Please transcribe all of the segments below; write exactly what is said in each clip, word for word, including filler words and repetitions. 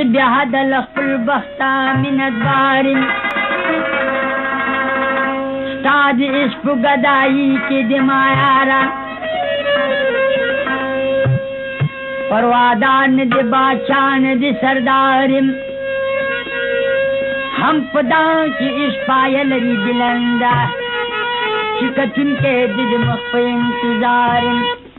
بهذا لخل بختا من ادبار استاد عشق گدائی کی دمایارا پروادان دی بادشاہن دی سردارم ہم پدا کی عشق پایل ری بلندا چکتن کے دل مخفی انتظارم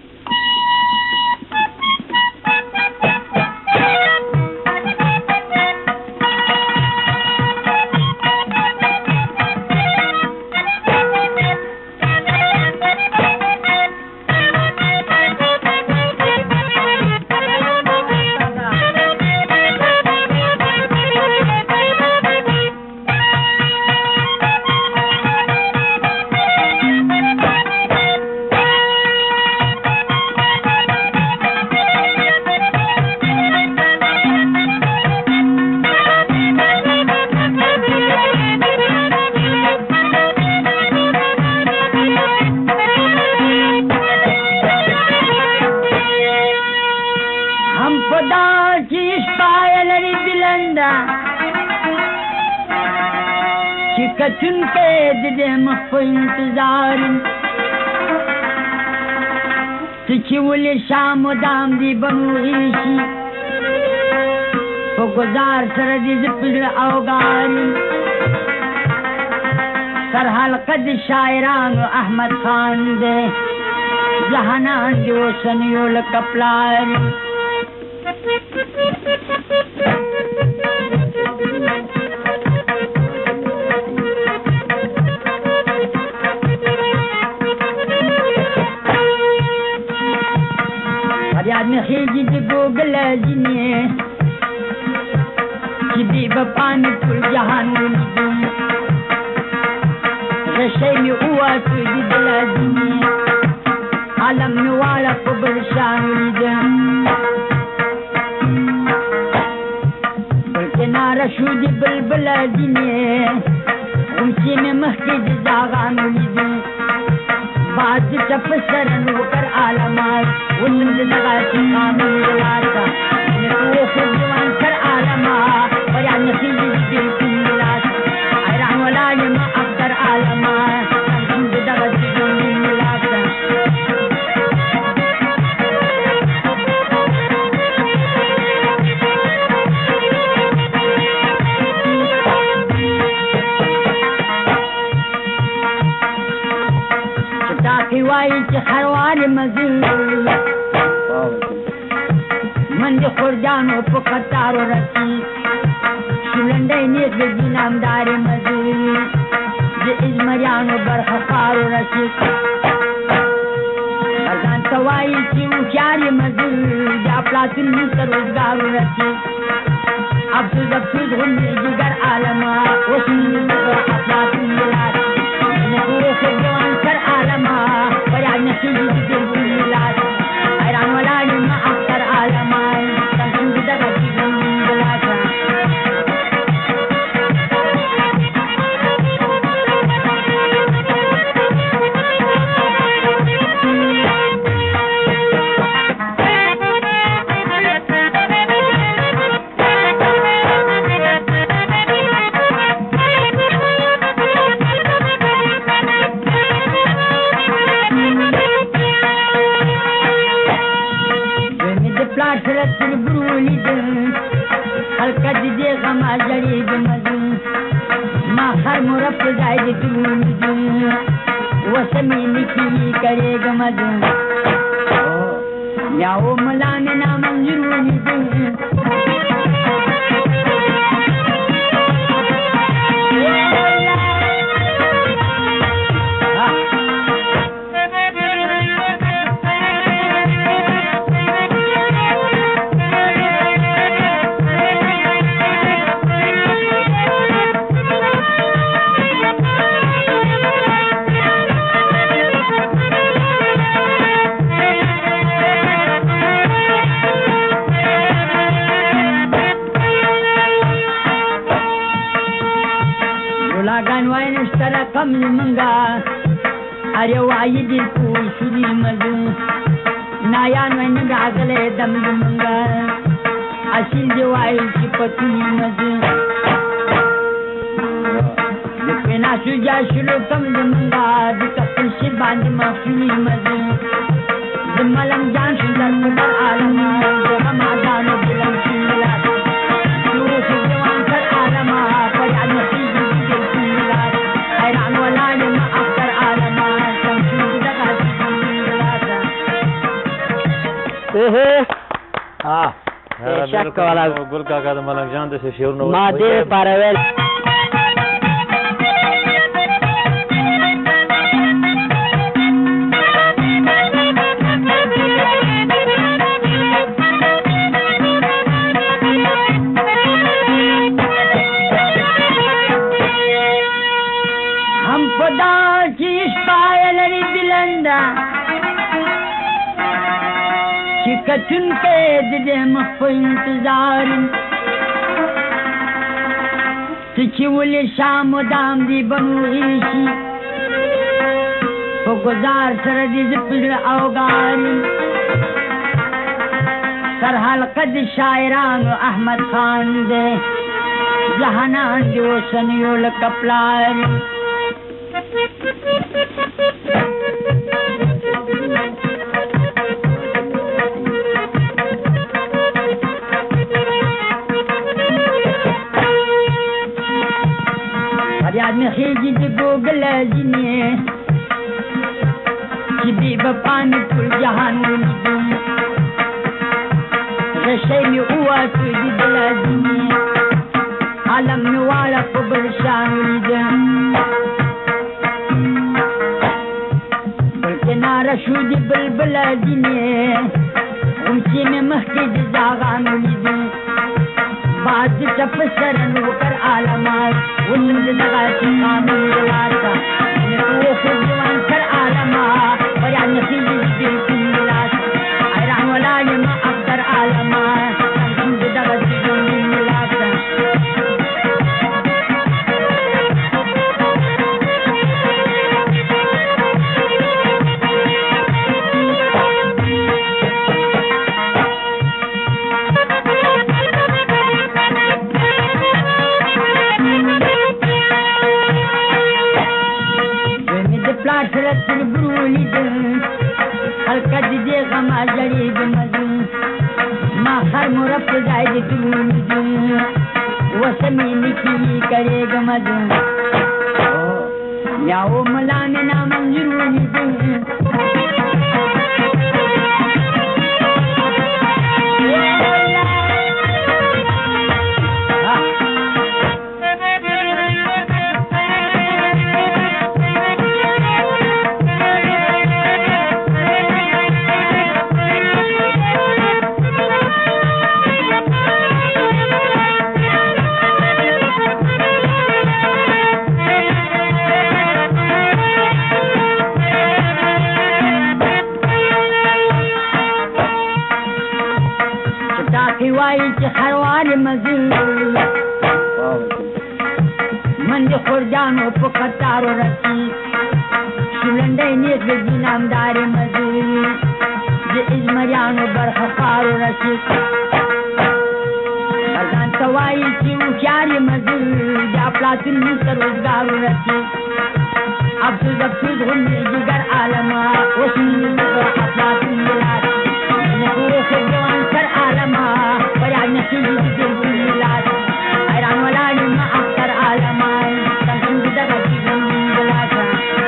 چکتن کے دل مخفی انتظار تچول شام و دام دی بنو عیشی و گزار سردی زپل اوگار سر حلقد شاعران و احمد خان دے جہانان جو سنیو لکپلار فریاد میں خیجی دی گوگل جنیے چی بی بپانی کل جہان ولیدن رشی میں اوا تو دی دل جنیے عالم میں والا قبر شان ولیدن بلکہ نارشو دی بلبل جنیے اونچی میں مخی دی داغان ولیدن بعد چپ سرنو کر عالمات ولد دغاتی قانون دلاتا نکو خود جوان کر عالمات ویان نخیجی دل کن دلاتا ایران ولا یما اکتر عالمات ولد دغاتی قانون دلاتا چتاکی وائی چی خروار مزید من دی خورجانو پا قطارو رسی شلندی نیک دی نامدار مزید دی ازمریانو برخفارو رسی ارزان توائی چی اوشاری مزید دی اپلاتون نیسر روزگارو رسی افسوز افسوز غنی جگر عالما وسنی زگر اپلاتون دلاتی نکو خود جوان سر عالما ویاد نخیجی دی دل کن دلاتی ایران ولا یما اکتر عالمان تنسوز دغاتی قانون دلاتا رتن برولی دن حلقت دی غما جڑی دمدن ما خر مرف زائد درولی دن وسمین کی کرے گمدن یاو ملان نامن جرولی دن کم منگا ارے وائی دل کو شری مزو نایان وین راگلے دم منگا اصیل دی وای صفتونو مزه د پینا شجا شلو کم زمونږه د خپل شي باندې مخفي مزه د ملنګ جان شو در په در عالم د غم اذان بلند شي ملات نور شي جوان تر عالم پر یاد نصیب دې دې ملات حیران ولاړ ما اکثر عالم سم شو دغه ملات اوه ها شک والا ګل کاکا د ملنګ جان د شعر نو ما دې پارویل کچن کے دل مخفی انتظار تچی ولی شام و دام دی بنو ایشی و گزار سر دی زپل اوگار سر حلقد شاعران و احمد خان دے جہانان دی و سنیو لکپلار یاد میں خیجی دی گوگل جنی چی بی بپانی کل جہان ولیدن رشی میں اوا تو دی دل جنی عالم میں والا قبر شان ولیدن بلکہ نارشو دی بلبل جنی غمچی میں مخی دی زاغان ولیدن بعد چپ سرن وکر عالمات ولد دغاتی قانون دلاتا نکو خود جوان کر عالمات ویاد نخیج دل کن دلاتا ایران ولالی ما اکتر عالمات سمسود دغاتی قانون دلاتا رتن برولی دل حلقہ دی غم جڑی دمدن ما خر مرف زائد درولی دل وسمین کی کرے گمدن یا وہ ملان نام ضروری دل وائی چی خروار مزل من دی خورجانو پا قطارو رسی شلندی نیک دی نامدار مزل دی ازمریانو برخفارو رسی ارزان توائی چی اوکیاری مزل دی اپلاتون نیسر روزگارو رسی افسوز افسوز غنی جگر عالما وسنی نیسر اپلاتون ملات نکو خود جوان سر عالما نسیب دی دل ملات ایران ولالی ما اکتر عالمان سمسود دغاتی قانون دلاتا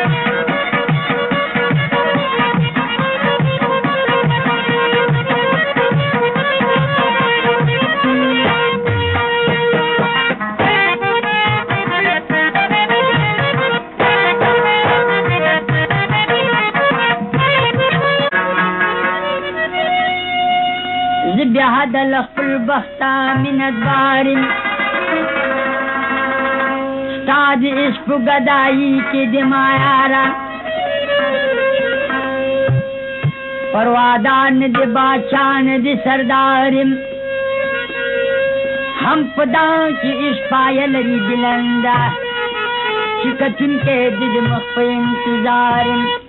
زبیاد لخل بختا من ادبار ستاد عشق گدائی کی دمایارا پروادان دی باچان دی سردارم ہم پدا کی عشق پایل ری بلندا چکتن کے دل مخفی انتظارم